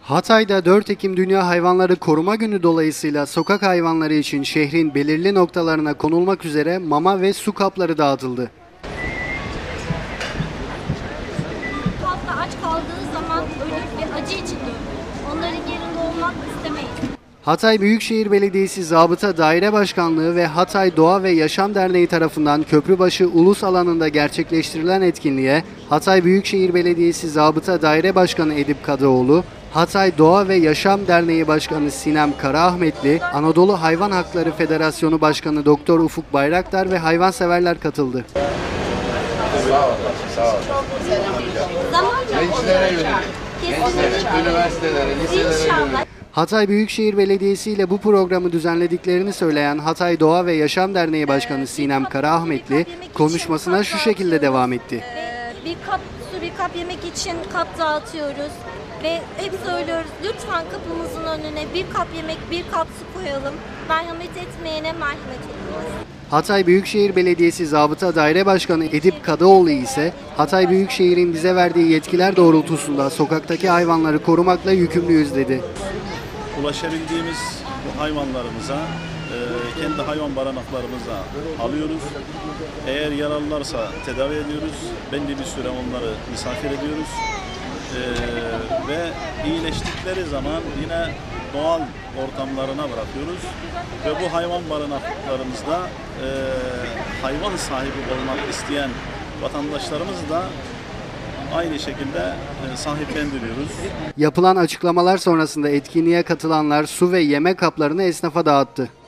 Hatay'da 4 Ekim Dünya Hayvanları Koruma Günü dolayısıyla sokak hayvanları için şehrin belirli noktalarına konulmak üzere mama ve su kapları dağıtıldı. Halkta aç kaldığı zaman ölür ve acı içinde ölür. Onların yerinde olmak istemeyiz. Hatay Büyükşehir Belediyesi Zabıta Daire Başkanlığı ve Hatay Doğa ve Yaşam Derneği tarafından Köprübaşı Ulus alanında gerçekleştirilen etkinliğe Hatay Büyükşehir Belediyesi Zabıta Daire Başkanı Edip Kadıoğlu, Hatay Doğa ve Yaşam Derneği Başkanı Sinem Karaahmetli, Anadolu Hayvan Hakları Federasyonu Başkanı Doktor Ufuk Bayraktar ve hayvanseverler katıldı. Sağ olun. Gençlere yönelik. Üniversitelere, liselere yönelik. Hatay Büyükşehir Belediyesi ile bu programı düzenlediklerini söyleyen Hatay Doğa ve Yaşam Derneği Başkanı Sinem Karaahmetli konuşmasına şu şekilde devam etti. Bir kap su, bir kap yemek için kap dağıtıyoruz ve hep söylüyoruz, lütfen kapımızın önüne bir kap yemek, bir kap su koyalım. Merhamet etmeyene merhamet ediyoruz. Hatay Büyükşehir Belediyesi Zabıta Daire Başkanı Edip Kadıoğlu ise Hatay Büyükşehir'in bize verdiği yetkiler doğrultusunda sokaktaki hayvanları korumakla yükümlüyüz dedi. Ulaşabildiğimiz bu hayvanlarımıza, kendi hayvan barınaklarımıza alıyoruz. Eğer yaralılarsa tedavi ediyoruz. Belli bir süre onları misafir ediyoruz. Ve iyileştikleri zaman yine doğal ortamlarına bırakıyoruz. Ve bu hayvan barınaklarımızda hayvan sahibi olmak isteyen vatandaşlarımız da aynı şekilde sahiplendiriyoruz. Yapılan açıklamalar sonrasında etkinliğe katılanlar su ve yemek kaplarını esnafa dağıttı.